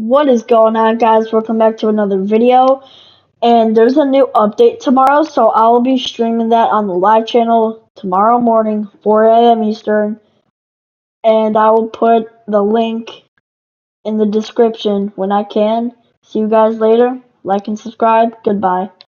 What is going on, guys? Welcome back to another video. And there's a new update tomorrow, so I'll be streaming that on the live channel tomorrow morning, 4 a.m. Eastern. And I will put the link in the description when I can. See you guys later. Like and subscribe. Goodbye.